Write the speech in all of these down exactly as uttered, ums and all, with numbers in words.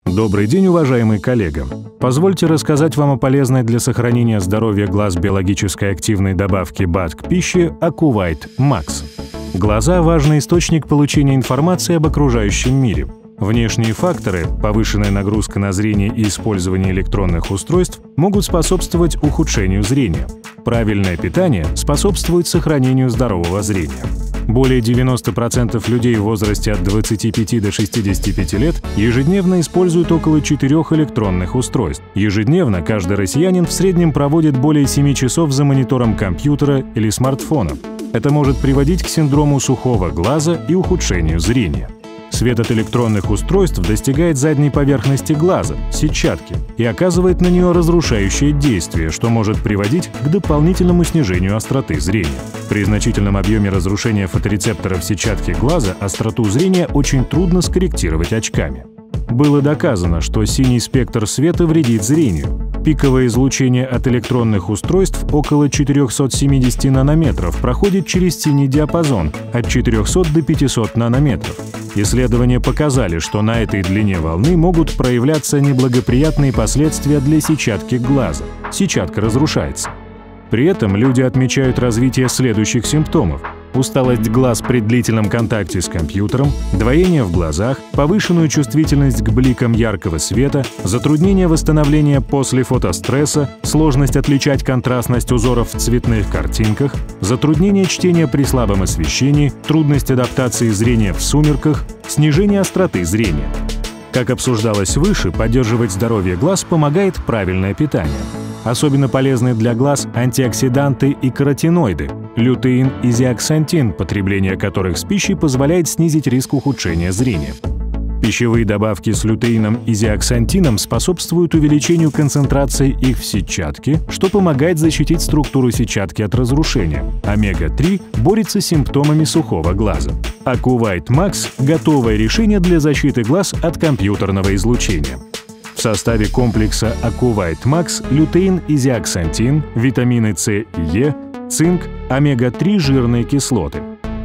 Добрый день, уважаемый коллега! Позвольте рассказать вам о полезной для сохранения здоровья глаз биологически активной добавки БАД к пище Акувайт Макс. Глаза – важный источник получения информации об окружающем мире. Внешние факторы, повышенная нагрузка на зрение и использование электронных устройств могут способствовать ухудшению зрения. Правильное питание способствует сохранению здорового зрения. Более девяноста процентов людей в возрасте от двадцати пяти до шестидесяти пяти лет ежедневно используют около четырёх электронных устройств. Ежедневно каждый россиянин в среднем проводит более семи часов за монитором компьютера или смартфона. Это может приводить к синдрому сухого глаза и ухудшению зрения. Свет от электронных устройств достигает задней поверхности глаза, сетчатки, и оказывает на нее разрушающее действие, что может приводить к дополнительному снижению остроты зрения. При значительном объеме разрушения фоторецепторов сетчатки глаза остроту зрения очень трудно скорректировать очками. Было доказано, что синий спектр света вредит зрению. Пиковое излучение от электронных устройств около четырёхсот семидесяти нанометров проходит через синий диапазон от четырёхсот до пятисот нанометров. Исследования показали, что на этой длине волны могут проявляться неблагоприятные последствия для сетчатки глаза. Сетчатка разрушается. При этом люди отмечают развитие следующих симптомов: усталость глаз при длительном контакте с компьютером, двоение в глазах, повышенную чувствительность к бликам яркого света, затруднение восстановления после фотостресса, сложность отличать контрастность узоров в цветных картинках, затруднение чтения при слабом освещении, трудность адаптации зрения в сумерках, снижение остроты зрения. Как обсуждалось выше, поддерживать здоровье глаз помогает правильное питание. Особенно полезны для глаз антиоксиданты и каротиноиды – лютеин и зеаксантин, потребление которых с пищей позволяет снизить риск ухудшения зрения. Пищевые добавки с лютеином и зеаксантином способствуют увеличению концентрации их в сетчатке, что помогает защитить структуру сетчатки от разрушения. омега три борется с симптомами сухого глаза. Акувайт Макс – готовое решение для защиты глаз от компьютерного излучения. В составе комплекса Акувайт Макс лютеин и зеаксантин, витамины С и Е, цинк, омега три жирные кислоты.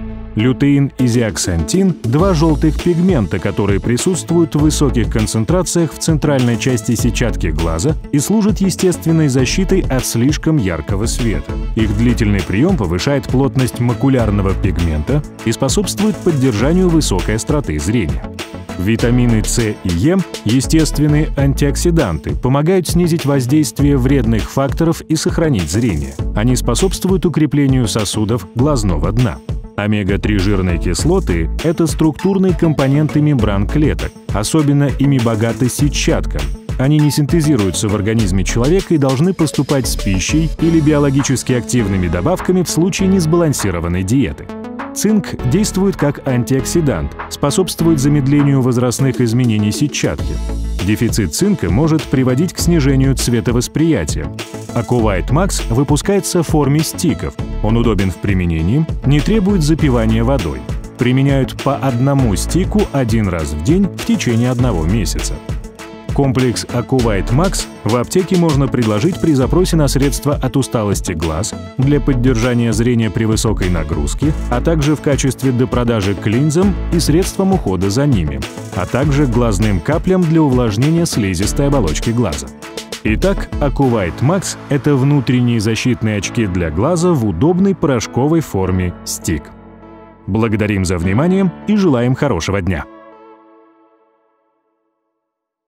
Лютеин и зеаксантин – два желтых пигмента, которые присутствуют в высоких концентрациях в центральной части сетчатки глаза и служат естественной защитой от слишком яркого света. Их длительный прием повышает плотность макулярного пигмента и способствует поддержанию высокой остроты зрения. Витамины С и Е – естественные антиоксиданты, помогают снизить воздействие вредных факторов и сохранить зрение. Они способствуют укреплению сосудов глазного дна. омега три жирные кислоты – это структурные компоненты мембран клеток. Особенно ими богата сетчатка. Они не синтезируются в организме человека и должны поступать с пищей или биологически активными добавками в случае несбалансированной диеты. Цинк действует как антиоксидант, способствует замедлению возрастных изменений сетчатки. Дефицит цинка может приводить к снижению цветовосприятия. Акувайт Макс выпускается в форме стиков. Он удобен в применении, не требует запивания водой. Применяют по одному стику один раз в день в течение одного месяца. Комплекс Акувайт Макс в аптеке можно предложить при запросе на средства от усталости глаз, для поддержания зрения при высокой нагрузке, а также в качестве допродажи к линзам и средствам ухода за ними, а также глазным каплям для увлажнения слизистой оболочки глаза. Итак, Акувайт Макс – это внутренние защитные очки для глаза в удобной порошковой форме стик. Благодарим за внимание и желаем хорошего дня!